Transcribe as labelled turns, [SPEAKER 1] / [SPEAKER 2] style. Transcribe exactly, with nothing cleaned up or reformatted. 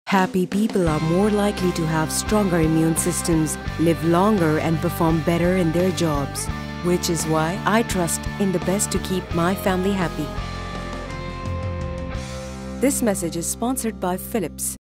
[SPEAKER 1] Happy people are more likely to have stronger immune systems, live longer and perform better in their jobs, which is why I trust in the best to keep my family happy. This message is sponsored by Philips.